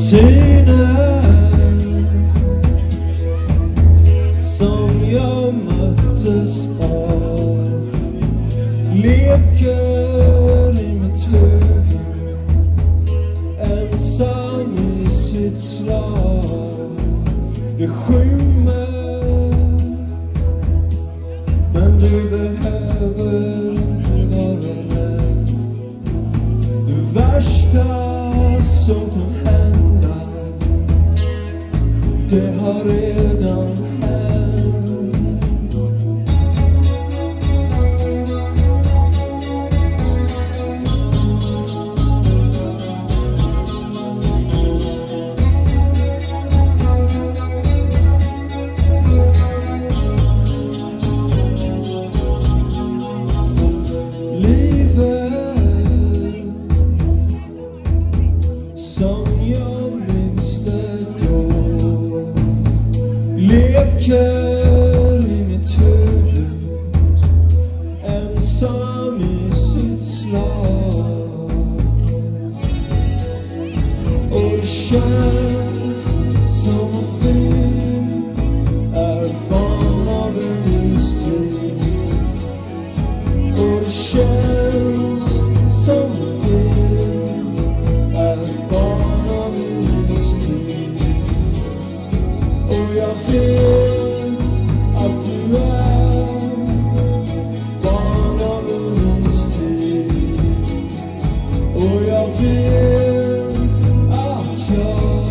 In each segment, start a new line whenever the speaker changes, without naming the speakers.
syner som jag möttes av leker i mitt huvud, ensam i sitt slag. Det skymmer, men du behöver inte vara rädd. Det värsta som kan hända, det har redan hänt. Som jag minns det då, leker i mitt huvud, ensam i sitt slag. Och det känns som om vi är barn av en istid. Och det känns som om vi jag vet att du är barn av en istid. Och jag vet att jag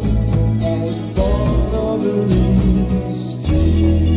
är barn av en istid.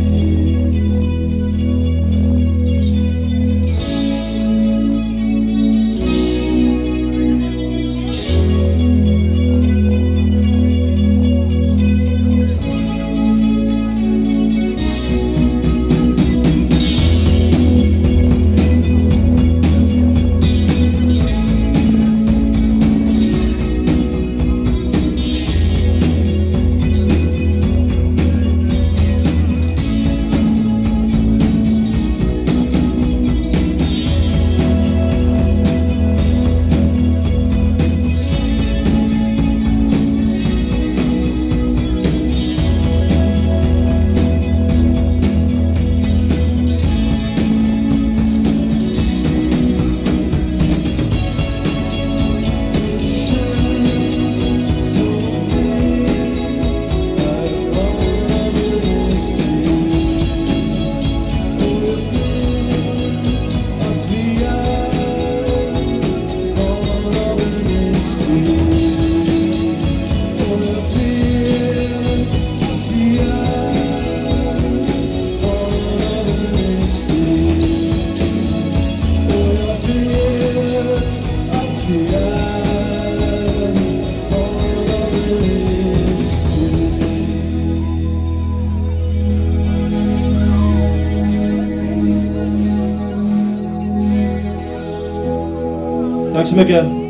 Tack så mycket.